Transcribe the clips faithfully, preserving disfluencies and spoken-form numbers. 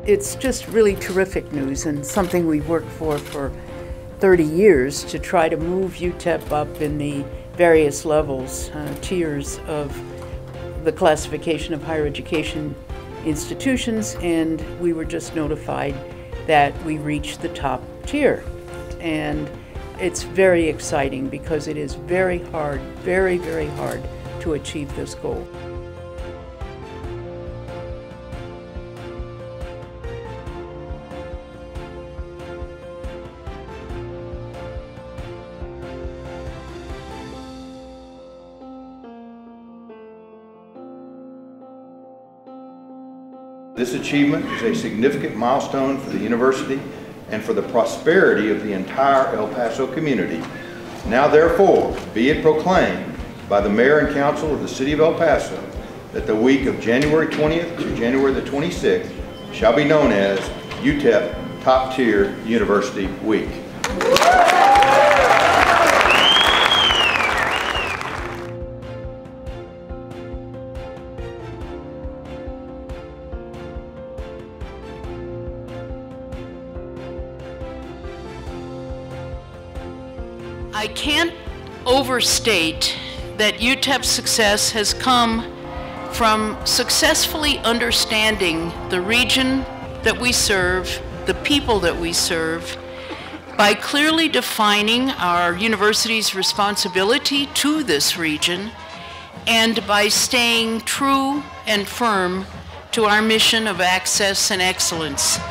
It's just really terrific news and something we've worked for for thirty years to try to move U T E P up in the various levels, uh, tiers of the classification of higher education institutions, and we were just notified that we reached the top tier. And it's very exciting because it is very hard, very, very hard to achieve this goal. This achievement is a significant milestone for the university and for the prosperity of the entire El Paso community. Now therefore, be it proclaimed by the Mayor and Council of the City of El Paso that the week of January twentieth to January the twenty-sixth shall be known as U T E P Top Tier University Week. I can't overstate that U T E P's success has come from successfully understanding the region that we serve, the people that we serve, by clearly defining our university's responsibility to this region, and by staying true and firm to our mission of access and excellence.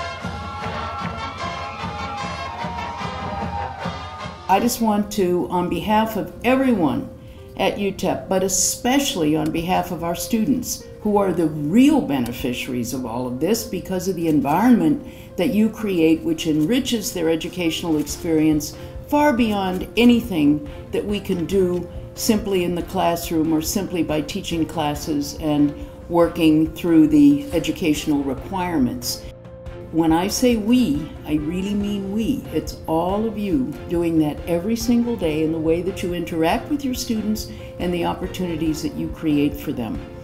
I just want to, on behalf of everyone at U T E P, but especially on behalf of our students, who are the real beneficiaries of all of this because of the environment that you create, which enriches their educational experience far beyond anything that we can do simply in the classroom or simply by teaching classes and working through the educational requirements. When I say we, I really mean we. It's all of you doing that every single day in the way that you interact with your students and the opportunities that you create for them.